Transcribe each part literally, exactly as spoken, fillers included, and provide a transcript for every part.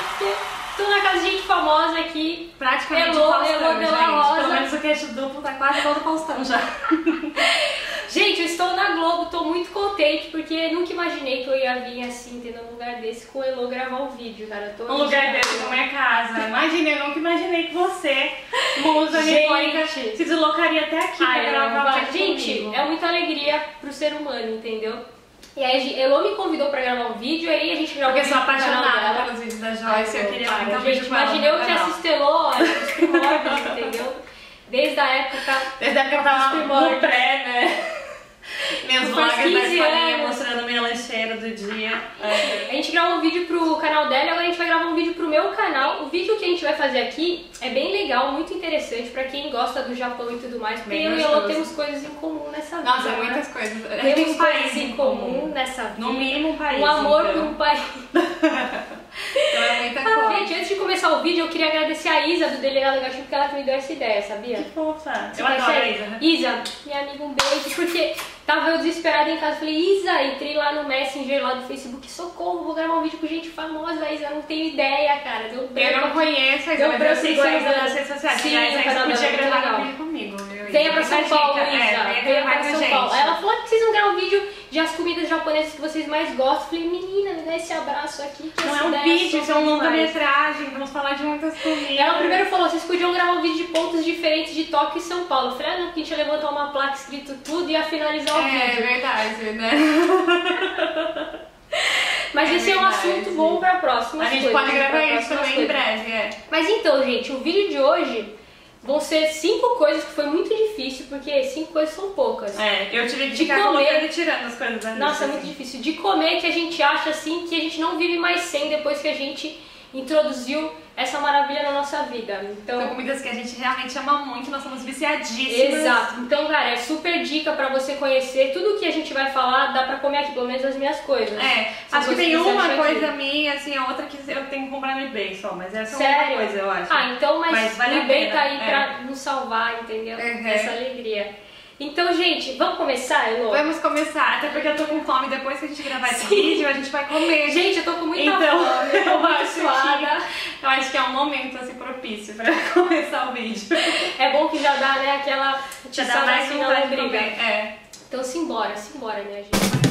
porque tô na casa de gente famosa aqui. Praticamente Elô, Faustão, Elô gente. Della Rosa. Pelo menos o queixo duplo tá quase todo Faustão já. Gente, eu estou na Globo, tô muito contente, porque nunca imaginei que eu ia vir assim, tendo um lugar desse com o Elô gravar um vídeo, cara. Eu tô Um lugar desse na minha casa. Imagina, eu nunca imaginei que você, musa nipônica, se deslocaria até aqui Ai, pra gravar um vídeo gente, comigo. é muita alegria pro ser humano, entendeu? E aí, Elô me convidou pra gravar um vídeo, aí a gente gravou Porque um eu sou vídeo no canal apaixonada dela. pelos vídeos da Joyce, eu queria Para, muito um gente, vídeo com ela imaginei no eu que canal. assisto Elô, olha, os primórdios, entendeu? Desde a época... Desde a época eu tava no pré, né? Minhas Faz vlogs da quinze escolinha anos. mostrando minha lancheira do dia. É. A gente gravou um vídeo pro canal dela e agora a gente vai gravar um vídeo pro meu canal. O vídeo que a gente vai fazer aqui é bem legal, muito interessante pra quem gosta do Japão e tudo mais, porque Bem eu e gostoso. Elô temos coisas em comum nessa vida. Nossa, né? muitas coisas. A gente tem Temos um país coisas em comum nessa vida. No mínimo um país. Um amor por então. um país. Então é muita Ah, coisa. gente, antes de começar o vídeo, eu queria agradecer a Isa do Delegado Gatinho, porque ela que me deu essa ideia, sabia? Que fofa. Você Eu adoro conhece a ela? Isa. Isa, minha amiga, um beijo, porque tava eu desesperada em casa, falei, Isa, entrei lá no Messenger, lá do Facebook, socorro, vou gravar um vídeo com gente famosa, Isa, não tenho ideia, cara, deu Eu não conheço a Isa, Deu mas pra eu sigo você a Isa ver. nas redes sociais. Sim, Aliás, o a Isa canal dela podia é muito gravar legal. um vídeo comigo, viu? Venha pra Fica São a Paulo, dica. Isa, É, venha venha pra com a São gente. Paulo. Ela falou que vocês vão gravar um vídeo de as comidas japonesas que vocês mais gostam. Falei, menina, me dá esse abraço aqui. Que Não essa é um ideia vídeo, isso é um super demais. longa-metragem, vamos falar de muitas comidas. Ela primeiro falou, vocês podiam gravar um vídeo de pontos diferentes de Tóquio e São Paulo. Eu falei, ah, não, porque a gente ia levantar uma placa escrito tudo e ia finalizar o É vídeo. verdade, né? Mas É esse é um verdade. assunto bom pra próxima. A gente pode gravar isso também em breve, é. Mas então, gente, o vídeo de hoje vão ser cinco coisas que foi muito difícil, porque cinco coisas são poucas. É, eu tive que De ficar comer. colocando e tirando as coisas da lista. Nossa, é muito assim. difícil. De comer que a gente acha assim que a gente não vive mais sem depois que a gente introduziu essa maravilha na nossa vida. São Então, comidas que a gente realmente ama muito, nós somos viciadíssimas. exato. Então, cara, é super dica pra você conhecer. Tudo que a gente vai falar dá pra comer aqui, pelo menos as minhas coisas. É, São acho que coisas tem você uma acha coisa aqui. minha, assim, a outra que eu tenho que comprar no eBay só, mas essa é Sério? uma coisa, eu acho. Ah, então, mas, Mas vale o a eBay pena, tá aí é. pra nos salvar, entendeu? Uhum. Essa alegria. Então, gente, vamos começar, Elô? Vamos começar, até porque eu tô com fome, depois que a gente gravar esse Sim. vídeo, a gente vai comer. Gente, eu tô com muita Então, fome, eu tô eu muito acho, suada. que, eu acho que é um momento assim propício pra começar o vídeo. É bom que já dá, né, aquela Já dá tiçada mais assim na vontade de lombriga. comer. É. Então, simbora, simbora, minha gente.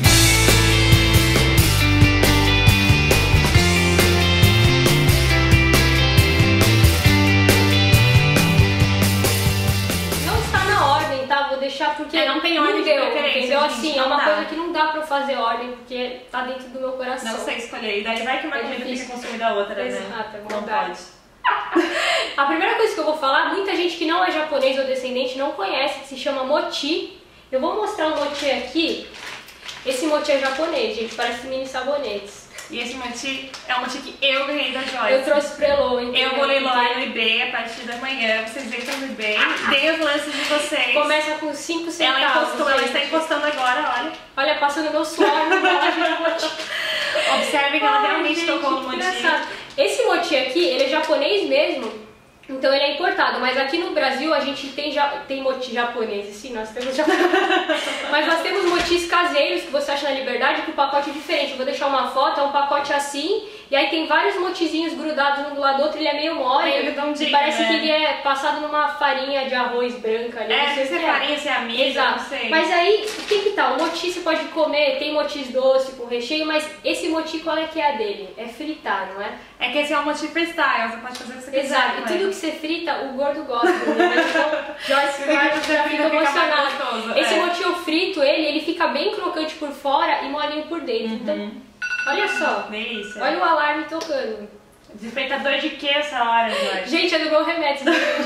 Não está na ordem, tá? Vou deixar porque É, não tem ordem de deu, preferência, entendeu? gente, Assim, é não uma dá. coisa que não dá pra eu fazer ordem, porque tá dentro do meu coração. Não sei escolher, e daí vai que uma É comida difícil. fica consumida a outra, né? Exato, é Não verdade. pode. A primeira coisa que eu vou falar, muita gente que não é japonês ou descendente não conhece, que se chama mochi. Eu vou mostrar um mochi aqui. Esse mochi é japonês, gente, parece mini sabonetes. E esse mochi é um mochi que eu ganhei da Joyce. Eu trouxe pro Elô, entendeu? Eu vou leiloar no eBay a partir da manhã, vocês entram no eBay, deem os lances de vocês. Começa com cinco centavos, Ela encostou, ela gente. está encostando agora, olha. Olha, passando meu suor no embalagem do mochi. Observe que ela Ai, realmente gente, tocou no que mochi. engraçado. Esse mochi aqui, ele é japonês mesmo, então ele é importado, mas aqui no Brasil a gente tem, ja tem mochi japonês, sim, nós temos japonês. Mas nós temos mochis caseiros que você acha na Liberdade, que o pacote é diferente. Eu vou deixar uma foto, é um pacote assim, e aí tem vários mochizinhos grudados um do lado do outro, ele é meio mole, Meio redondinho, e parece né? que ele é passado numa farinha de arroz branca ali. É, não sei se o é que farinha, se é amiga, Exato. não sei. Mas aí, o que que tá? O mochi você pode comer, tem mochis doce com recheio, mas esse mochi qual é que é a dele? É fritar, não é? É que esse é um mochi freestyle, você pode fazer o que você quiser. Exato, e com tudo ele. que você frita, o gordo gosta, né? Então, Joyce Tudo Carter que você já frita fica fica mais emocionada. gostoso, Esse é. mochi eu frito ele, ele fica bem crocante por fora e molinho por dentro. Então, olha só, Delícia. olha o alarme tocando. Despertador de que essa hora, Joyce? Gente, é do meu remédio.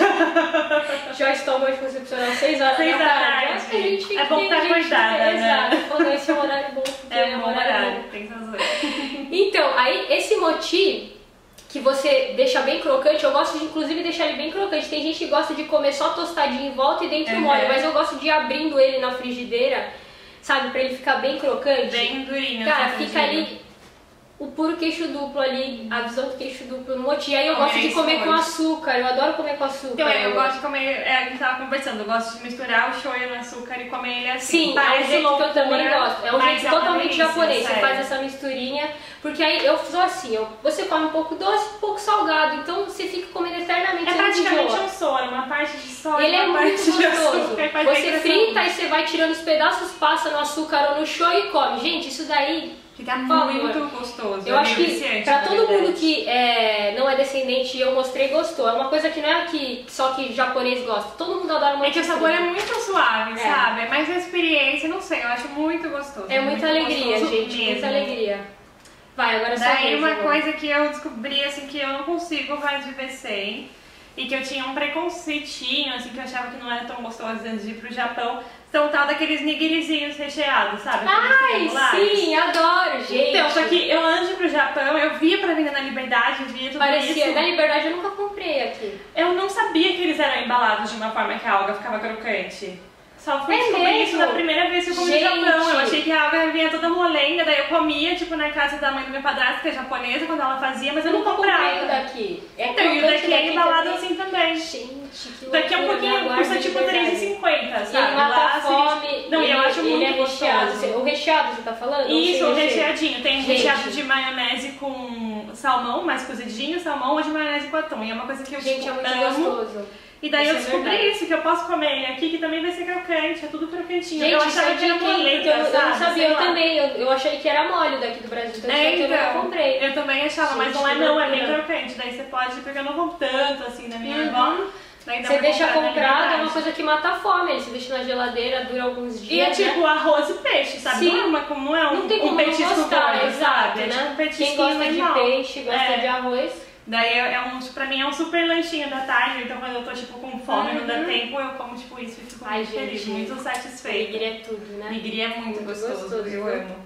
Joyce toma anticoncepcional às seis horas Seis da da tarde. tarde. Acho que a gente É bom tem tá gente- acordada, né? Exato. Quando esse é um horário bom, porque É um bom bom. horário, tem essas horas. Então, aí esse mochi que você deixa bem crocante, eu gosto de inclusive deixar ele bem crocante. Tem gente que gosta de comer só tostadinho em volta e dentro Uhum. mole, mas eu gosto de ir abrindo ele na frigideira, sabe, pra ele ficar bem crocante. Bem durinho. Cara, assim, fica frigidinho. ali o puro queixo duplo ali, a visão do queixo duplo no mochi. E aí eu gosto de Combinei comer isso com hoje. açúcar, eu adoro comer com açúcar. Então, eu gosto de comer, é, a gente tava conversando, eu gosto de misturar o shoyu no açúcar e comer ele assim. Sim, é o jeito loucura, que eu também gosto. É um mas jeito é uma totalmente delícia, japonês. Você sério. faz essa misturinha, porque aí eu sou assim, eu, você come um pouco doce, um pouco salgado, então você fica comendo eternamente. É você não praticamente enjoa. um sono, uma parte de soja, Ele é uma muito parte de gostoso. açúcar. faz Você bem frita pra e você vai tirando os pedaços, passa no açúcar ou no shoyu e come. Gente, isso daí... Fica Por favor. muito gostoso. Eu é acho que viciante, pra na todo verdade. mundo que é, não é descendente e eu mostrei gostou. É uma coisa que não é que só que japonês gosta. Todo mundo adora uma É que o sabor é muito suave, É. sabe? É mais a experiência, não sei, eu acho muito gostoso. É muita muito alegria, gostoso gente. mesmo. Muita alegria. Vai, agora é só Daí uma coisa que eu descobri, assim, que eu não consigo mais viver sem, e que eu tinha um preconceitinho, assim, que eu achava que não era tão gostoso antes de ir pro Japão, são tal daqueles nigirizinhos recheados, sabe? Aqueles Ai, triangulares. sim, adoro, gente. Então, só que eu antes de ir pro Japão, eu via pra vender na Liberdade, eu via tudo Parecia, isso. na Liberdade eu nunca comprei aqui. Eu não sabia que eles eram embalados de uma forma que a alga ficava crocante. Só fui É descobrir mesmo? isso na primeira vez que eu comi Gente. no Japão. Eu achei que a alga vinha toda molenga, daí eu comia, tipo, na casa da mãe do meu padrasto, que é japonesa, quando ela fazia, mas eu, Eu nunca nunca comprei o comprava. daqui. É Então, e o crocante daqui é embalado também. assim também. Gente, que Daqui a um loucura, pouquinho né? custa Guarda tipo de três reais e verdade. cinquenta, E sabe? ele mata Lá, a assim, fome. Não, e eu ele, acho ele muito é recheado. gostoso. O recheado, você tá falando? Isso, Ou o sem recheio? recheadinho. Tem Gente. recheado de maionese com salmão, mais cozidinho, salmão ou de maionese com atum. E é uma coisa que eu Gente, tipo, é muito amo. gostoso. E daí Isso eu é descobri verdade. isso, que eu posso comer ele aqui, que também vai ser crocante, é tudo crocantinho. Gente, eu isso achava é que era de quem? moleta, Porque eu, eu sabe? não sabia, Sei eu lá. também. Eu, eu achei que era mole daqui do Brasil, então, É, isso eu então, não comprei. eu também achava, mas Gente, não é que não, é bem loucura. crocante. Daí você pode, porque eu não vou tanto assim na minha Uhum. avó. Daí dá Você pra deixa comprar na comprado, é uma Liberdade. coisa que mata a fome. Aí você deixa na geladeira, dura alguns E dias. é tipo né? arroz e peixe, sabe? Sim. Não é, uma, como não é um, Não tem um como não petisco gostar, doido, exato, sabe? É né? tipo um Quem petisquinho gosta normal. de peixe, gosta É. de arroz. Daí é, é um, pra mim é um super lanchinho da tarde, então quando eu tô tipo com fome e não dá Uhum. tempo, eu como tipo isso e fico Ai, muito gente, feliz, muito satisfeita. Nigiri é tudo, né? Nigiri é muito, Muito gostoso, gostoso, eu viu? amo.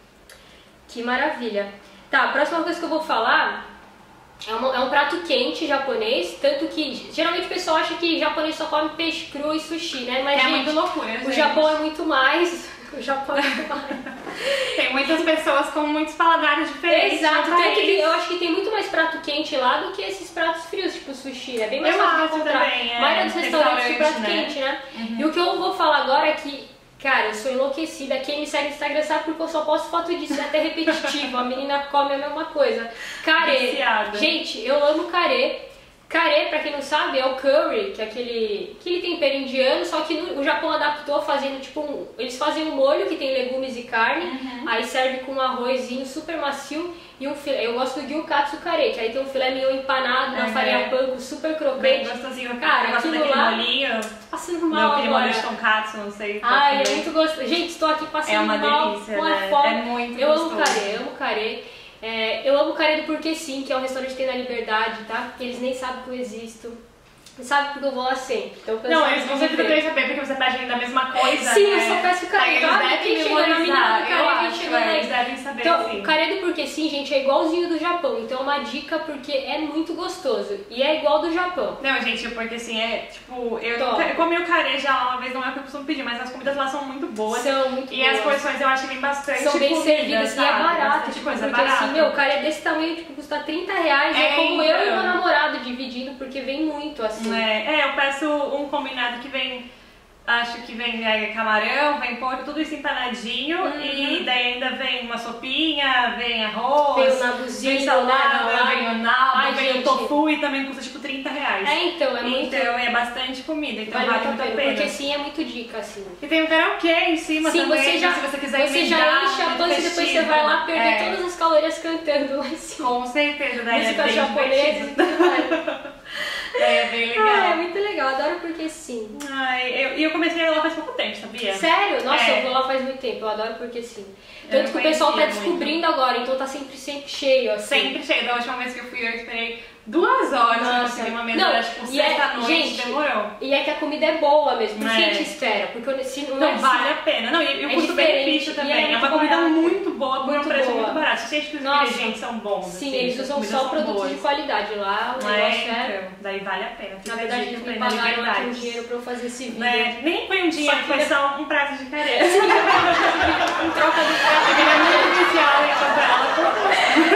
Que maravilha. Tá, a próxima coisa que eu vou falar é, uma- é um prato quente japonês, tanto que geralmente o pessoal acha que japonês só come peixe cru e sushi, né? Mas, É gente, muito loucura, o gente. Japão é muito mais. O Japão é muito mais. Tem muitas pessoas com muitos paladares diferentes. Exato, no tanto que país. eu acho que tem muito mais prato quente lá do que esses pratos frios, tipo sushi, é bem mais Eu fácil de acho encontrar. também, é. A maioria dos restaurantes de prato Restaurante, né? quente, né? Uhum. E o que eu vou falar agora é que, cara, eu sou enlouquecida. Quem me segue no Instagram sabe porque eu só posto foto disso, é até repetitivo. A menina come a mesma coisa. Carê. Viciada. Gente, eu amo carê. Carê, pra quem não sabe, é o curry, que é aquele, aquele tempero indiano, só que no, o Japão adaptou fazendo tipo um, eles fazem um molho que tem legumes e carne, Uhum. aí serve com um arrozinho super macio e um filé. Eu gosto do gyukatsu carê, que aí tem um filé mignon empanado na Uhum. farinha panko super Bem crocante. gostosinho. Cara, eu gosto aquilo daquele lá- molinho. Passando Não, mal aquele agora. molho de tonkatsu, não sei. qual Ai, é também. muito gostoso. Gente, estou aqui passando É uma mal delícia, com a né? fome. É muito eu gostoso. amo carê, eu amo carê. É, eu amo carê do Porque Sim, que é um restaurante que tem na Liberdade, tá? Eles nem sabem que eu existo. Não sabem porque eu vou lá sempre. Então, quando Não, sabe eles que vão eu sempre vou querer saber porque você pede ainda a mesma coisa. Sim, né? eu só peço carê. Aí eles Claro, devem quem chegou na menina do memorizar, carê, eu quem acho, chegou é, na- eles devem saber Então, sim. o carê do Porque Sim, gente, é igualzinho do Japão. Então é uma dica porque é muito gostoso. E é igual do Japão. Não, gente, porque assim, é tipo, eu, Top. eu comi o carê já uma vez, não é o que eu costumo pedir, mas as comidas lá são muito boas. São muito E boas. as porções eu acho que vem bastante São bem comida, servidas e é sabe? barato, Bastante tipo, coisa, é porque barato. assim, meu, o cara é desse tamanho, tipo, custa trinta reais, é, É, como eu e então. meu namorado dividindo, porque vem muito, assim. É, é, eu peço um combinado que vem, acho que vem é, camarão, vem porco, tudo isso empanadinho. Uhum. E daí ainda vem uma sopinha, vem arroz, Vem o nabuzinho, vem salada, né, na vem o Ai, nabo, vem gente. o tofu e também custa tipo trinta reais. É, então, é muito... Então é bastante comida, então vale vale muito muito a a pena, pena. porque sim, é muito dica, assim. E tem um karaokê em cima Sim, também, você já, se você quiser você já emendar, enche a muito pança e depois você festiva. vai lá perder É, todas as calorias cantando lá em cima. Com certeza, daí Música é bem japonesa e divertido. tudo mais. Daí é bem legal. Ah, é muito legal, adoro porque sim. Ai, eu, e eu comecei a ir lá faz pouco tempo, sabia? Sério? Nossa, É. eu vou lá faz muito tempo, eu adoro porque sim. Eu Tanto que não o pessoal tá conhecia descobrindo agora, então tá sempre, sempre cheio, assim. Sempre cheio. Da última vez que eu fui, eu esperei duas horas pra Nossa. conseguir uma mesa, Não, acho que tipo, e é- sexta-noite, gente, demorou. E é que a comida é boa mesmo, por isso É. a gente espera, porque eu- se não, Não, é vale a pena. Não, e, e o É custo-benefício diferente, também. e é É, uma muito comida barato. muito boa por um Muito preço boa. muito barato. Você sente que os Nossa. ingredientes são bons. Sim, assim, eles as usam comidas só são produtos boas. de qualidade lá, o Não negócio é, é... então, daí vale a pena. Fica Na a verdade, dica eles pra me ir na pagaram aqui um Liberdade. dinheiro pra eu fazer esse vídeo. Né? Nem foi um dinheiro, Só que foi eu- só um prato de careta. Em troca do prato Eu queria muito especial e comprar ela por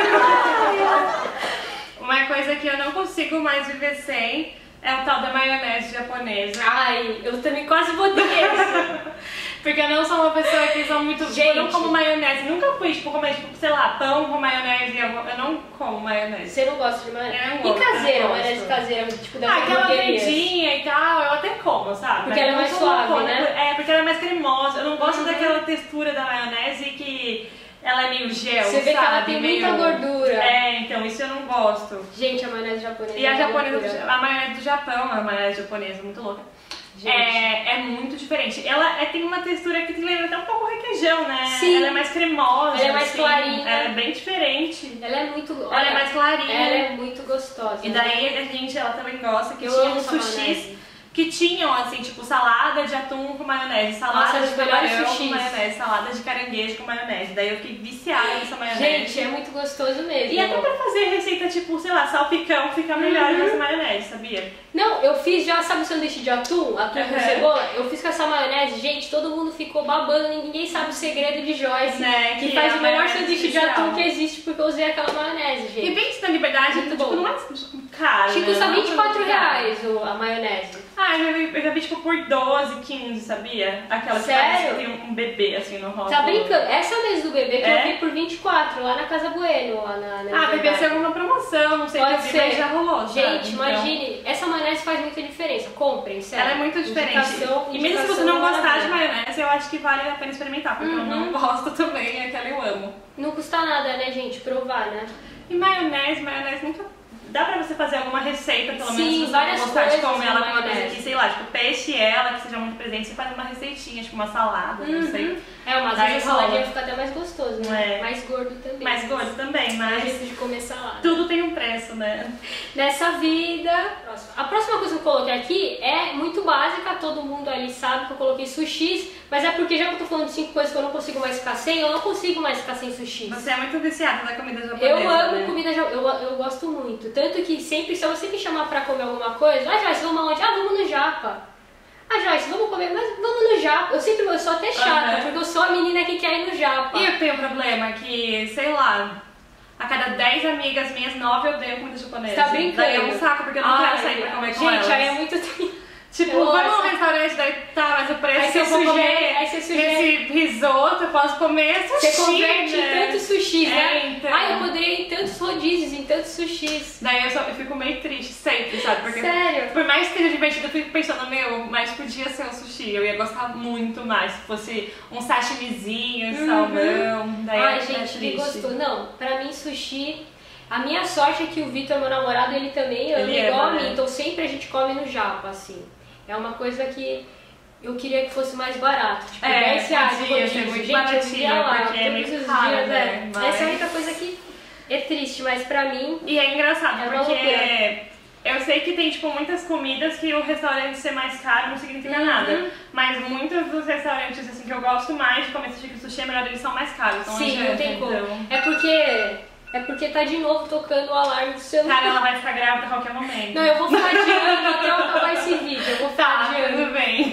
coisa que eu não consigo mais viver sem é o tal da maionese japonesa. Ai, eu também quase botei essa. Porque eu não sou uma pessoa que sou muito... Gente. Eu não como maionese. Nunca fui, tipo, comer, tipo, sei lá, pão com maionese. Eu, eu não como maionese. Você não gosta de maionese? Eu não E gosto, caseira, eu não maionese gosto. caseira, tipo da Ah, aquela hamburguerias. verdinha e tal, eu até como, sabe? Porque Mas ela é eu mais não sou uma suave, fã, né? É, porque ela é mais cremosa. Eu não gosto Uhum. daquela textura da maionese que ela é meio gel, Você vê sabe? que ela tem meio... muita gordura. É, então, isso eu não gosto. Gente, a maionese japonesa E a é japonesa, loucura. do, a maionese do Japão, a maionese japonesa, muito louca. Gente. É, é muito diferente. Ela é, tem uma textura que te lembra até um pouco requeijão, né? Sim. Ela é mais cremosa. Ela é mais assim. clarinha. Ela é bem diferente. Ela é muito... Ela é mais clarinha. Ela é muito gostosa. E daí a gente, ela também gosta que Eu tinha amo uns essa sushis maionese. que tinham, assim, tipo, salada de atum com maionese, salada Nossa, de os melhores camarão com sushis. maionese, salada de caranguejo com maionese. Daí eu fiquei viciada nessa maionese. Gente, é muito gostoso mesmo. E até pra fazer receita tipo, sei lá, salpicão fica melhor Uhum. com essa maionese, sabia? Não, eu fiz já, sabe o sanduíche de atum? Atum com Uhum. cebola? Eu fiz com essa maionese, gente, todo mundo ficou babando, ninguém sabe o segredo de Joyce. Né, que que faz é a o melhor maionese sanduíche de especial. atum que existe, porque eu usei aquela maionese, E gente. pense na liberdade, Muito tipo, bom. não é caro, Acho que né? custa Não é vinte e quatro muito caro. reais o- a maionese. Ah, eu já, vi, eu já vi tipo por doze, quinze, sabia? Aquela que Sério? parece que tem um, um bebê assim no rótulo. Tá brincando? Essa mesmo do bebê que É? eu vi por vinte e quatro, lá na Casa Bueno, lá na, na Ah, deve Liberdade. ser alguma promoção, não sei Pode o que eu vi, ser. mas já rolou, sabe? Gente, Então, imagine, essa maionese faz muita diferença. Comprem, sério. ela é muito diferente. Indicação- e mesmo se você indicação não gostar de maravilhosa. maionese, eu acho que vale a pena experimentar, porque eu Uhum. não gosto também, aquela eu amo. Não custa nada, né, gente? Provar, né? E maionese, maionese nunca... Dá pra você fazer alguma receita, pelo Sim, menos, se você várias não gostar de coisas comer com ela com uma coisa maionese. que, sei lá, tipo peixe e ela, que seja muito presente, você faz uma receitinha, tipo uma salada, não sei. Uhum. É, mas às Daí vezes a saladinha rola. fica até mais gostoso, né? É. Mais gordo também. Mais gordo também, É um mas jeito de comer salada. tudo tem um preço, né? Nessa vida... A próxima coisa que eu coloquei aqui é muito básica, todo mundo ali sabe que eu coloquei sushis, mas é porque já que eu tô falando de cinco coisas que eu não consigo mais ficar sem, eu não consigo mais ficar sem sushis. Você é muito viciada na comida japonesa, Eu amo né? comida japonesa, eu, eu gosto muito. Tanto que sempre, se você me chamar pra comer alguma coisa, ah, Joyce, vamos aonde? Ah, vamos no Japa. Ah, Joyce, vamos comer, mas vamos no Japa. Eu sempre vou, eu sou até chata, Uhum. porque eu sou a menina que quer ir no Japa. E eu tenho um problema que, sei lá, a cada dez amigas minhas, nove eu odeio comida japonesa. Tá brincando? Daí é um saco, porque eu não Ai, quero sair pra comer com gente, elas. aí é muito... Tipo, Nossa. vamos num restaurante, daí tá, mas o preço Aí que eu você vou sugere- comer aí você sugere- esse risoto, eu posso comer sushi, Você converte né? em tantos sushis, É, né? então. Ah, eu poderia ir em tantos rodízios, em tantos sushis. Daí eu, só, eu fico meio triste sempre, sabe? Porque Sério? por mais que seja divertido, eu fico pensando, meu, mas podia ser um sushi. Eu ia gostar muito mais se fosse um sashimizinho, Uhum. salmão. Daí Ai, é gente, que triste. gostou. Não, pra mim sushi... A minha sorte é que o Vitor, meu namorado, ele também ama Ele igual ama, a mim. né? Então sempre a gente come no Japa, assim. É uma coisa que eu queria que fosse mais barato. Tipo, É, dez reais o podia ser rodízio. muito Gente, eu baratinho, vivia lá porque é todos meio os caro, dias, né? né? Mas- Essa é a única coisa que é triste, mas pra mim... E é engraçado, É uma porque loucura. eu sei que tem, tipo, muitas comidas que o restaurante ser mais caro não significa Uhum. nada. Mas muitos dos restaurantes, assim, que eu gosto mais de comer sushi, que o sushi é melhor, eles são mais caros. Então Sim, não adianta, tem como. então. É porque... É porque tá de novo tocando o alarme do celular. Cara, ela vai ficar grávida a qualquer momento. Não, eu vou ficar adiando até eu acabar esse vídeo. Eu vou ficar Tá, adiando. tudo bem.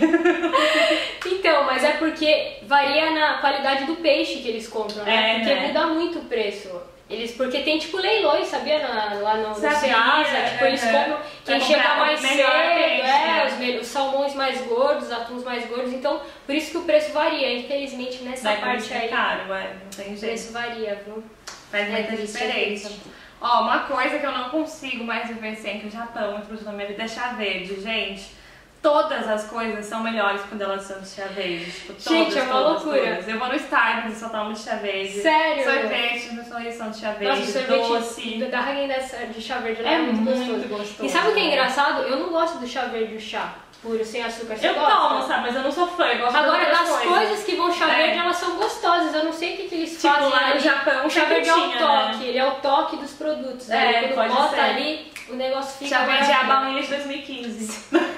Então, mas é porque varia na qualidade do peixe que eles compram, né? É, Porque né? muda muito o preço. Eles, porque tem tipo leilões, sabia? Na- lá no, no Sabia, Ceasa, tipo, eles aham. compram quem Pra chega comprar mais o cedo, melhor peixe, é, né? os, me- os salmões mais gordos, os atuns mais gordos, então por isso que o preço varia. Infelizmente nessa Daí por parte isso que é aí, caro, ué, não tem o jeito. preço varia, viu? Faz muita É, isso é diferença. triste. Ó, uma coisa que eu não consigo mais viver sem, que o Japão introduziu na minha vida, é chá verde, gente. Todas as coisas são melhores quando elas são de chá verde. Tipo, todas, Gente, é uma todas, loucura. todas. Eu vou no Starbucks e só tomo de chá verde. Sério? Sorvete, meus sonhos são de chá verde. Nossa, o sorvete doce. da Häagen de chá verde É é muito muito gostoso. gostoso. E sabe o que é engraçado? Eu não gosto do chá verde do chá puro, sem açúcar. Você Eu gosta? tomo, sabe? Mas eu não sou fã, eu gosto Agora, de das outras coisas que vão chá É. verde, elas são gostosas. Eu não sei o que, que eles Tipo, fazem lá no ali. Japão, O chá verde é o tinha, toque, né? ele é o toque dos produtos. É, né? Quando pode bota ser. ali, o negócio fica Chá verde é a maravilhoso. baunilha de dois mil e quinze.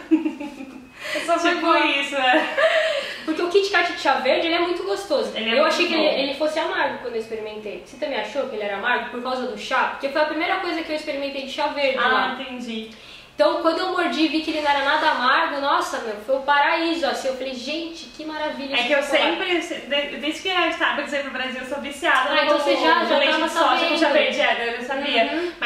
Eu só fui Tipo boa. isso, é. Porque o Kit Kat de chá verde, ele é muito gostoso. Ele é eu muito achei que bom. ele, ele fosse amargo quando eu experimentei. Você também achou que ele era amargo por causa do chá? Porque foi a primeira coisa que eu experimentei de chá verde Ah, lá. entendi. Então, quando eu mordi e vi que ele não era nada amargo, nossa, meu, foi o paraíso, assim. Eu falei, gente, que maravilha É esse que eu chocolate. sempre, desde que a Starbucks veio pro Brasil, eu sou viciada Ah, no, então você já- no já leite tava de soja com sabendo. chá verde, é, eu sabia. Uhum. Mas uma coisa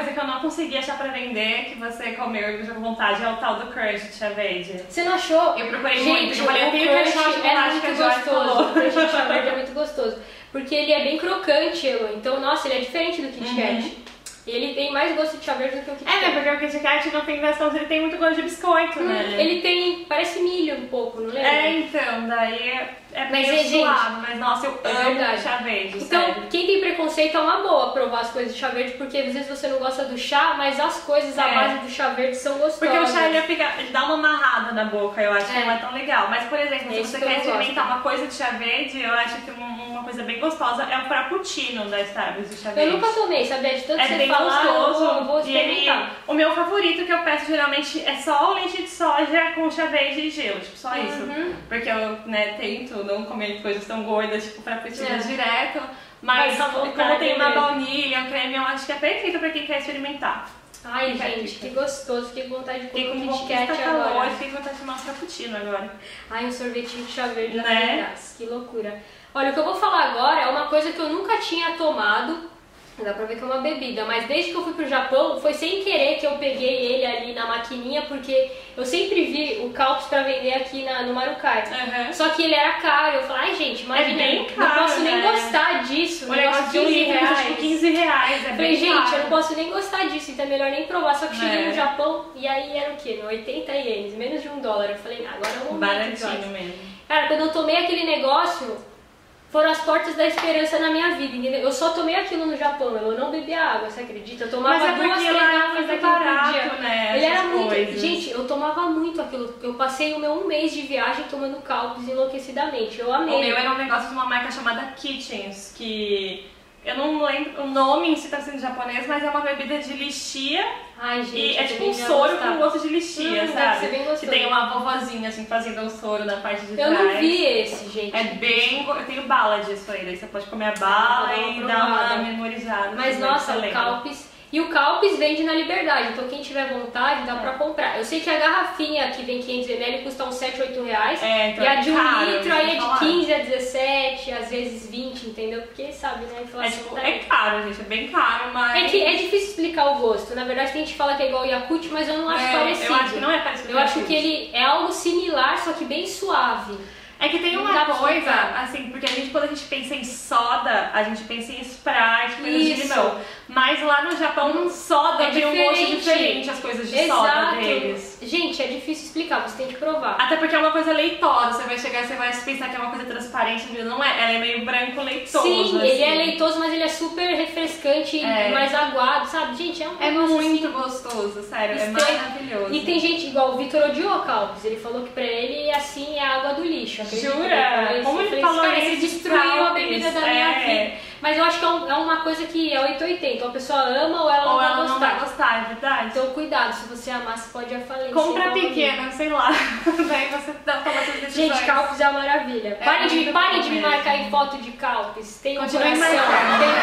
coisa que eu não consegui achar pra vender, que você comeu e ficou com vontade, é o tal do crush de chá verde. Você não achou? Eu procurei Gente, muito, eu falei, eu o tenho que achar crush de é chocolate que a muito Joy gostoso. falou. O crush de chá verde é muito gostoso. Porque ele é bem crocante, Elo. Então, nossa, ele é diferente do Kit Kat. Uhum. E ele tem mais gosto de chá verde do que o Kit É, Kat. né? Porque o Kit Kat, no fim das contas, ele tem muito gosto de biscoito, Hum, né? Ele tem, parece milho um pouco, não lembra? É, então, daí é, é Mas, meio gente, suado, mas nossa, eu é amo verdade. chá verde, Então, sério. quem tem preconceito é uma boa provar as coisas de chá verde, porque às vezes você não gosta do chá, mas as coisas à É. base do chá verde são gostosas. Porque o chá ele, fica, ele dá uma amarrada na boca, eu acho que É. não é tão legal. Mas, por exemplo, É se isso você que eu quer não gosto. experimentar uma coisa de chá verde, eu acho que uma, uma coisa bem gostosa é o frappuccino da Starbucks de chá Eu verde. nunca tomei, sabia? De tanto É você bem falar, gostoso. eu vou, vou E ele- experimentar. o meu favorito que eu peço geralmente é só o leite de soja com chá verde e gelo, tipo, só isso. Uhum. Porque eu, né, tento não comer coisas tão gordas, tipo frappuccino É. direto. Mas Mas à como vontade tem uma mesmo. baunilha, um creme, eu acho que é perfeito pra quem quer experimentar. Ai, Fica a gente, dica. que gostoso. Fiquei com vontade de Fiquei comer com um um Kit pouco Kat de calor, agora. fiquei com vontade de tomar um frappuccino agora. Ai, um sorvetinho de chá verde na Né? Brás. Que loucura. Olha, o que eu vou falar agora é uma coisa que eu nunca tinha tomado. Dá pra ver que é uma bebida, mas desde que eu fui pro Japão, foi sem querer que eu peguei ele ali na maquininha, porque eu sempre vi o Calpis pra vender aqui na, no Marukai. Uhum. Só que ele era caro. Eu falei, ai gente, imagina, É bem não caro, posso nem né? gostar disso. O Um negócio de um quinze litro custa reais. tipo quinze reais, é Eu bem falei, gente, caro. eu não posso nem gostar disso, então é melhor nem provar. Só que cheguei É. no Japão e aí era o quê? oitenta ienes, menos de um dólar. Eu falei, ah, agora é o momento. Baratinho Joyce. mesmo. Cara, quando eu tomei aquele negócio, foram as portas da esperança na minha vida, entendeu? Eu só tomei aquilo no Japão, eu não bebia água, você acredita? Eu tomava Mas é duas porque lá é garrafas muito daquilo por barato, dia. né? Ele era essas muito... coisas. Gente, eu tomava muito aquilo. Eu passei o meu um mês de viagem tomando Calpis enlouquecidamente. Eu amei. O meu era um negócio de uma marca chamada Kitchens, que eu não lembro o nome em si tá sendo japonês, mas é uma bebida de lixia. Ai, gente, E é eu tipo também um ia soro gostar. com gosto de lixia, Hum, deve sabe? ser bem Que gostoso. tem uma vovozinha assim fazendo o soro na parte de Eu trás. não vi esse, gente. É bem. Eu tenho bala disso aí, daí você pode comer a Ah, bala vou dar e uma dar uma provada. memorizada. Mas você nossa, o lembra. Calpis. E o Calpis vende na Liberdade, então quem tiver vontade dá É. pra comprar. Eu sei que a garrafinha que vem quinhentos mililitros custa uns sete, oito reais. É, então e a é de um caro, litro isso aí que é eu de falar. quinze a dezessete, às vezes vinte, entendeu? Porque sabe, né? A É, inflação tipo, tá é aí. caro, gente, é bem caro, mas. É que é difícil explicar o gosto. Na verdade, tem gente que fala que é igual o Yakult, mas eu não acho É, parecido. Eu acho que não é parecido. Eu acho que ele é algo similar, só que bem suave. É que tem Não uma dá pra coisa, explicar. assim, porque a gente, quando a gente pensa em soda, a gente pensa em Sprite, coisas de Isso. limão. Mas lá no Japão, soda É tem um gosto diferente. diferente, as coisas de Exato. soda deles. Gente, é difícil explicar, você tem que provar. Até porque é uma coisa leitosa, você vai chegar e você vai pensar que é uma coisa transparente, não é, ela é meio branco leitoso. Sim, assim. ele é leitoso, mas ele é super refrescante É. e mais aguado, sabe? Gente, é um É negócio muito assim. gostoso, sério, é Estranho. maravilhoso. E tem gente igual o Vitor odiou a Calpis. Ele falou que pra ele assim é água do lixo. acredita? Jura? Ele Como falou ele isso. falou Cara, isso você de destruiu a Calpis? bebida da minha É. vida. Mas eu acho que é, um- é uma coisa que é oitocentos e oitenta. Ou a pessoa ama ou ela não Ou vai ela gostar. não vai gostar, é verdade. Então cuidado, se você amar, você pode ir à falência. Compra igual a minha. pequena, sei lá. Daí você dá toma essas decisões. Gente, Calpis é uma maravilha. É Parem de, muito parem bom de me mesmo. marcar em foto de Calpis. Tem um Continue coração. marcando. Tem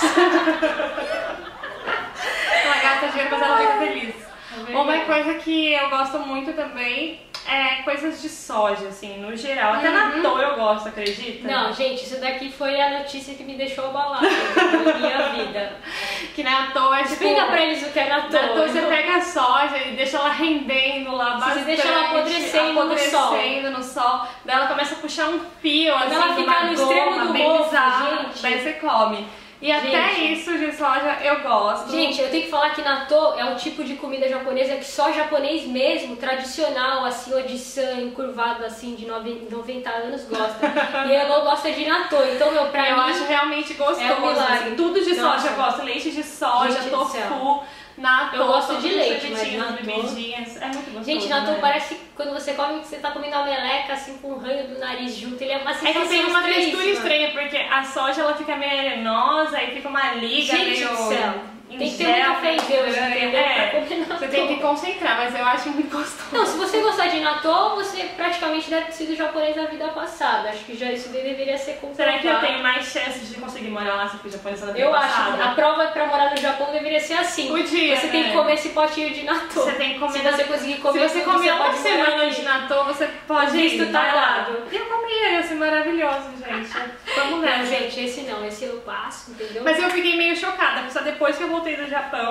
um coração. Ela gasta dinheiro, mas ela fica feliz. É Uma verdade. coisa que eu gosto muito também é coisas de soja, assim, no geral. Até Uhum. natô eu gosto, acredita? Não, gente, isso daqui foi a notícia que me deixou abalada na minha vida. Que natô é tipo... Explica pra eles o que é natô. Natô, você pega a soja e deixa ela rendendo lá Você bastante. deixa ela apodrecendo no apodrecendo no sol. Daí ela começa a puxar um fio, Quando assim, ela de ficar uma no extremo goma do bem mofo, bizarra. gente. Daí você come. E até Gente. isso de soja eu gosto. Gente, eu tenho que falar que natô é um tipo de comida japonesa que só japonês mesmo, tradicional, assim, Odisan, encurvado, assim, de noventa anos, gosta. E eu não gosto de natô, então, meu, pra eu mim... acho realmente gostoso. é um milagre. assim. Tudo de Nossa. soja eu gosto. Leite de soja, Gente do céu. tofu, natô. Eu gosto de todos os leite, mas sorvetinhos, natô- bebidinhas. É muito gostoso. Gente, natô né? parece que quando você come, que você tá comendo uma meleca, assim, com o ranho do nariz junto. Ele é uma É sensação que tem uma textura estranhíssima. estranha, porque a soja ela fica meio arenosa, aí fica uma liga Gente meio... do céu. em Tem que ter gel, muita fé em Deus, estranha. entendeu? É, Pra comer natô. você tem que concentrar, mas eu acho muito gostoso. Não, se você gostar de natô, você praticamente deve ter sido japonês da vida passada. Acho que já isso daí deveria ser comprovado. Será que eu tenho mais chances de conseguir morar lá se eu fui japonesa na vida Eu acho passada? que a prova pra morar no Japão deveria ser assim. Podia, Você tem né? que comer esse potinho de natô. Você tem que comer Se na- você conseguir comer, Se você tudo, comer uma pode morar semana aqui. de natô, você pode O visto ir, tá vai lá. dado. E eu comia, ia ser maravilhoso, gente. Vamos Não, nessa. gente, esse não, esse eu passo, entendeu? Mas eu fiquei meio chocada, porque só depois que eu voltei do Japão,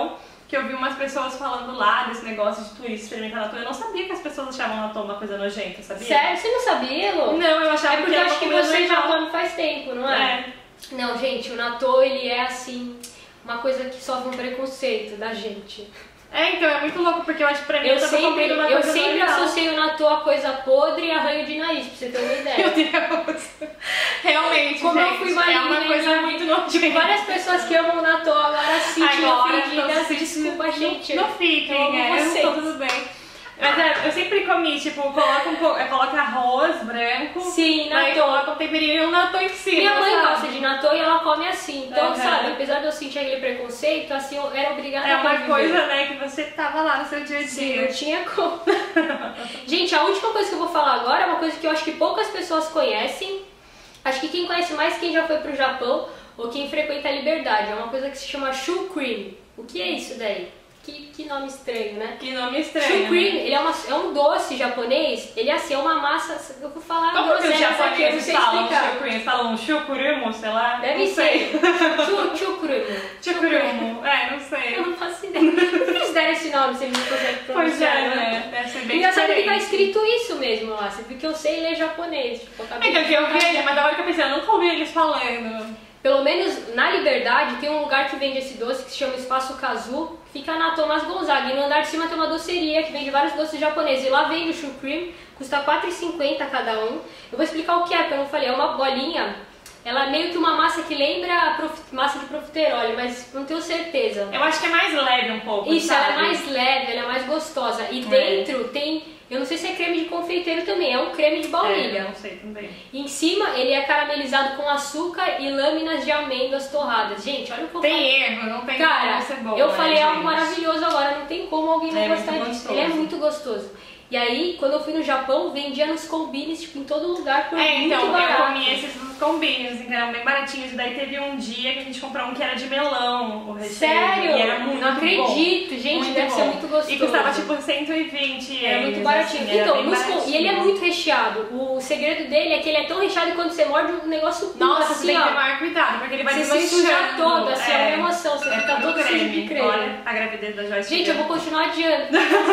que eu vi umas pessoas falando lá desse negócio de turista experimentar natô. Eu não sabia que as pessoas achavam natô uma coisa nojenta, sabia? Sério? Você não sabia, Lu? Não, eu achava é porque que eu era acho que uma coisa você já normal. come faz tempo, não é? É. Não, gente, o natô, ele é assim, uma coisa que sofre um preconceito da gente. É, então é muito louco, porque eu acho que pra mim Eu eu tava sempre, comendo uma eu coisa sempre normal. associei o natô a coisa podre e arranho de nariz, pra você ter uma ideia. Meu Deus. Realmente, Como eu gente, fui é maligna, uma coisa né? muito nojenta. Tipo, várias pessoas que amam o natô agora se sentem Agora, ofendidas. tô- Desculpa, gente. Não fiquem, eu amo é, eu vocês. tô tudo bem. Mas é, eu sempre comi, tipo, coloca um pouco, coloca arroz branco, Sim, aí natô. coloca um temperinho e um natô em cima. Minha mãe sabe? gosta de natô e ela come assim. Então, Uhum. sabe, apesar de eu sentir aquele preconceito, assim, eu era obrigada É a uma conviver. coisa, né, que você tava lá no seu dia a Sim, dia. não tinha como. Gente, a última coisa que eu vou falar agora é uma coisa que eu acho que poucas pessoas conhecem. Acho que quem conhece mais quem já foi pro Japão ou quem frequenta a Liberdade. É uma coisa que se chama Shu Cream. O que é isso daí? Que, que nome estranho, né? Que nome estranho. Shu Cream, né? ele é, uma, é um doce japonês. Ele é assim, é uma massa... Eu vou falar Como que os groselhas aqui, eu não japoneses sei falam explicar. chukurumu? Falam chukurumu, sei lá? Deve não ser. sei. Chu, chukurumu. Chukurumu, é, não sei. Eu não faço ideia. Por que eles deram esse nome se eles não conseguem Pois pronunciar, é, né? né? Deve ser bem Engraçado que tá diferente. escrito isso mesmo lá. Você viu que eu sei ler japonês. Tipo, eu acabei Então, de que eu vi falar. ele, mas da hora que eu pensei, eu nunca ouvi eles falando. Pelo menos na Liberdade tem um lugar que vende esse doce que se chama Espaço Kazu, que fica na Thomas Gonzaga. E no andar de cima tem uma doceria que vende vários doces japoneses. E lá vende o Shu Cream, custa quatro reais e cinquenta centavos cada um. Eu vou explicar o que é, porque eu não falei. É uma bolinha, ela é meio que uma massa que lembra a prof... massa de profiterole, mas não tenho certeza. Eu acho que é mais leve um pouco, Isso, sabe? ela é mais leve, ela é mais gostosa. E dentro tem, eu não sei se é creme de confeiteiro também, é um creme de É, baunilha. eu não sei também. E em cima ele é caramelizado com açúcar e lâminas de amêndoas torradas. Gente, olha o que eu falei. Tem erro, não tem Cara, como ser bom, eu né, falei algo gente? maravilhoso agora, não tem como alguém não É gostar muito disso. gostoso. Ele é muito gostoso. E aí, quando eu fui no Japão, vendia nos combines, tipo, em todo lugar por É, muito então, eu barato. comi esses dos combinhos, que eram bem baratinhos. E daí teve um dia que a gente comprou um que era de melão, o recheio. Sério? E era muito Não acredito, bom. gente, Muito deve bom. ser muito gostoso. E custava tipo cento e vinte É muito ienes, baratinho. assim, era Então, bem nos com- baratinho. e ele é muito recheado. O segredo dele é que ele é tão recheado que quando você morde um negócio pula, Nossa, assim, você tem que ó. ter maior cuidado, porque ele vai Você se suja desmanchando. todo, assim, é uma emoção, você é fica tudo todo sujo de creme. Olha a gravidez da Joyce. Gente, eu vou continuar adiando.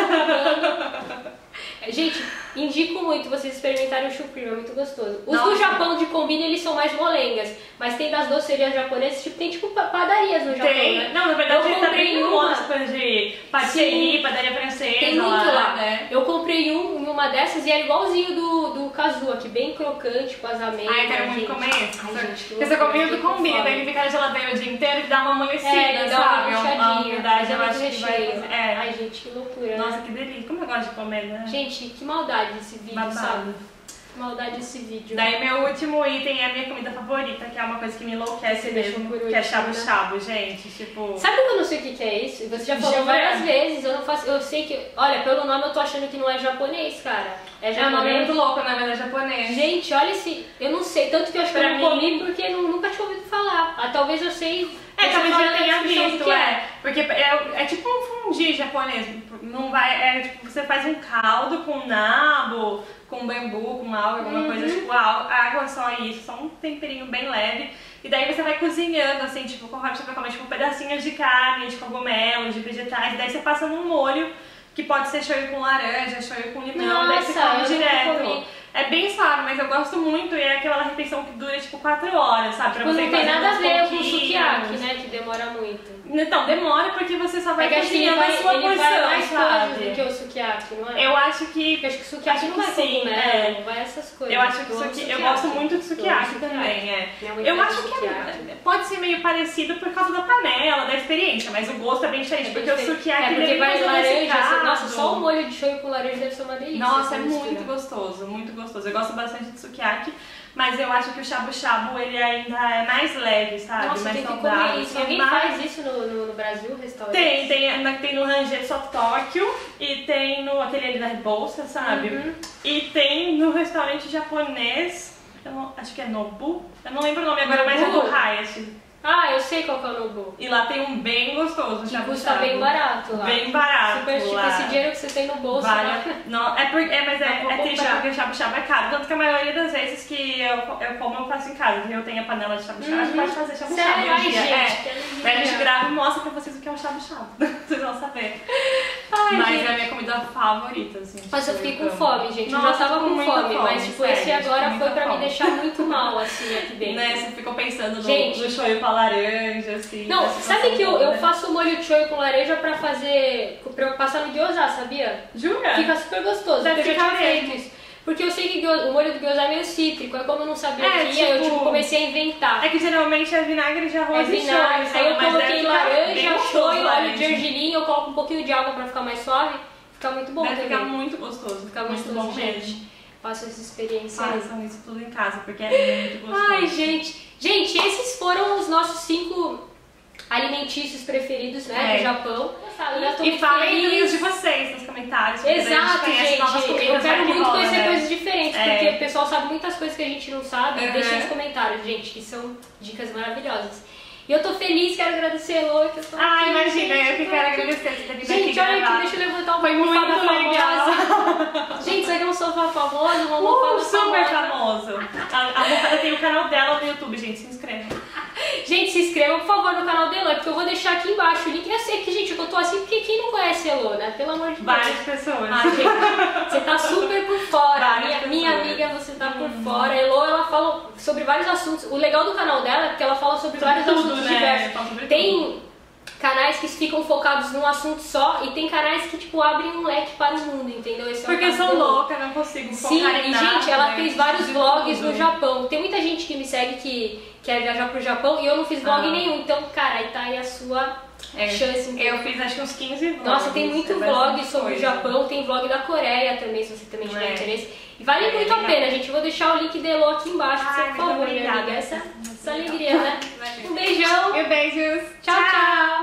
Gente, indico muito vocês experimentarem o Shu Cream, é muito gostoso. Os do Nossa. Japão de combine, eles são mais molengas, mas tem das docerias japonesas, tipo, tem tipo pa- padarias no Japão, Tem. né? Não, na verdade Eu ele tá comprei bem uma. gosto de patisserie, padaria francesa. Tem muito lá. né? Eu comprei um em uma dessas e era igualzinho do, do Kazu aqui, bem crocante, com as amêndoas. Ai, quero muito gente. comer esse. Ai, gente, que Porque você loucura, comia do fiquei com combine, fome. daí ele fica na geladeira o dia inteiro e dá uma amolecida, É, ele dá uma sabe? murchadinha, umidade, mas é eu muito acho que vai recheio. fazer. É. Ai, gente, que loucura. Nossa, né? que delícia. Como eu gosto de comer, né? Gente, que maldade esse vídeo, Babado. sabe? Que maldade esse vídeo. Daí meu último item é a minha comida favorita, que é uma coisa que me enlouquece Você deixou mesmo, por que é último, né? shabu-shabu, gente. Tipo... Sabe que eu não sei o que que é isso? Você já falou Jura? várias vezes, eu não faço. Eu sei que. Olha, pelo nome eu tô achando que não é japonês, cara. É É um nome japonês. muito louco, né? Mas é japonês. Gente, olha esse. Eu não sei, tanto que eu acho que Pra eu não mim- comi porque eu nunca tinha ouvido falar. Ah, talvez eu sei. É, você talvez fala já na tenha descrição do visto, que é. Porque é, é tipo um fundi japonês. Não vai, é tipo, você faz um caldo com nabo, com bambu, com alga, alguma Uhum. coisa, tipo, a- água só isso, só um temperinho bem leve. E daí você vai cozinhando, assim, tipo, conforme você vai comer, tipo, pedacinhos de carne, de cogumelos, de vegetais. Daí você passa num molho, que pode ser shoyu com laranja, shoyu com limão, daí você Nossa, come eu nunca direto. comi. É bem suave, mas eu gosto muito e é aquela refeição que dura, tipo, quatro horas, sabe? Pra Tipo, você não ir tem fazendo nada a aos ver com o pouquinhos. sukiyaki, né? Que demora muito. Então, demora porque você só vai É que acho que ele cozinhando vai, a sua ele vai porção, mais sabe? coisas do que o sukiyaki, não é? Eu acho que... Eu acho que o sukiyaki acho não que vai sim, cogumelo, é. vai essas coisas. Eu acho que Eu amo suki... eu sukiyaki. gosto muito de Eu amo sukiyaki sukiyaki. também, é. Minha mãe Eu faz acho que sukiyaki. é- pode ser meio parecido por causa da panela, da experiência, mas o gosto é bem diferente, É bem porque diferente. o sukiyaki é ele porque é vai bem laranja, assim, adocicado. nossa, só o molho de shoyu com laranja deve ser uma delícia. Nossa, é essa mistura. muito gostoso, muito gostoso. Eu gosto bastante de sukiyaki, mas eu acho que o shabu-shabu ele ainda é mais leve, sabe? Nossa, mais tem que saudável. comer isso. Alguém Mas- faz isso no, no, no Brasil, restaurante? Tem, tem, na- tem no Rangetsu of Tóquio e tem no aquele ali da bolsa, sabe? Uhum. E tem no restaurante japonês, eu não- acho que é Nobu, eu não lembro o nome agora, mas é Nobu? do Hyatt. Ah, eu sei qual que é o Nobu. E lá tem um bem gostoso, Que custa bem barato lá. Bem barato. Super, tipo, lá. esse dinheiro que você tem no bolso. Vale. Né? Não, é, por, é, mas é, Dá é pra triste comprar. porque o shabu-shabu é caro. Tanto que a maioria das vezes que eu, eu como, eu faço em casa. Eu tenho a panela de shabu-shabu, a gente pode fazer shabu-shabu Sério? um Ai, dia. gente, é. que alegria. Daí a gente grava e mostra pra vocês o que é um shabu-shabu. Vocês vão saber. Ai, Mas gente. é a minha comida favorita, assim. Mas eu fiquei com amo. fome, gente. Nossa, eu já tava tô com muita fome, fome, mas tipo, sério, esse agora tô foi muita pra me fome. deixar muito mal, assim, aqui dentro. Né? Você ficou pensando no, Gente. no shoyu com a laranja, assim. Não, da sabe situação que eu, toda, eu né? faço molho choy com laranja pra fazer. pra eu passar no gyoza, sabia? Jura? Fica super gostoso, Deve porque eu já ficar tinha mesmo. feito isso. Porque eu sei que gyo- o molho do gyoza é meio cítrico, aí como eu não sabia É, o que ia, eu tipo, tipo, comecei a inventar. É que geralmente é vinagre de É arroz e vinagre, shoyu. aí eu mas deve coloquei ficar bem laranja, gostoso, shoyu, óleo laranja. de gergelim, eu coloco um pouquinho de água pra ficar mais suave. Fica muito bom Deve também. ficar muito gostoso. Fica muito gostoso, bom gente. mesmo. Faço essa experiência aí. Façam isso tudo em casa, porque é muito gostoso. Ai, gente. Gente, esses foram os nossos cinco alimentícios preferidos, né, É. do Japão. Eu tô E muito falem feliz. os de vocês nos comentários. porque daí a Exato, conhece gente. novas comidas, Eu vai quero que muito rola, conhecer né? coisas diferentes, É. porque o pessoal sabe muitas coisas que a gente não sabe. Uhum. Deixa nos comentários, gente, que são dicas maravilhosas. E eu tô feliz, quero agradecer a Elô, que eu tô Ah, aqui, imagina, gente, eu que tô quero aqui. agradecer você ter vindo aqui Gente, olha aqui, gravar. deixa eu levantar um Foi pouco muito famosa. legal. Gente, isso aqui é um sofá famoso, uma Uh, almofada super famosa. famoso. A, a Mofada tem o canal dela no YouTube, gente, se inscreva. Gente, se inscrevam, por favor, no canal da Elô, porque eu vou deixar aqui embaixo o link. Eu sei que, gente, eu tô assim, porque quem não conhece a Elô, né? Pelo amor de Deus. Várias pessoas. Ah, gente, você tá super por fora. Várias Minha, pessoas. minha amiga, você tá por fora. A Elô, ela fala sobre vários assuntos. O legal do canal dela é porque ela fala sobre vários tudo, assuntos né? diversos. Fala sobre Tem canais que ficam focados num assunto só e tem canais que, tipo, abrem um leque para o mundo, entendeu? Esse é o Porque eu caso sou da Elô. louca, não consigo focar Sim, em e nada, gente, ela né? fez vários De vlogs tudo. no Japão. Tem muita gente que me segue que quer viajar pro Japão e eu não fiz vlog Ah. nenhum. Então, cara, aí tá aí a sua É, chance. entendeu? Eu fiz acho que uns quinze vlogs. Nossa, tem muito é vlog bastante sobre o coisa. Japão, tem vlog da Coreia também, se você também tiver É. interesse. E vale É, muito a legal. pena, gente. Eu vou deixar o link da Elô aqui embaixo, pra você, Ai, por muito favor, minha obrigada. amiga. Essa, Muito essa legal. alegria, né? Valeu. Um beijão. E beijos. Tchau, tchau.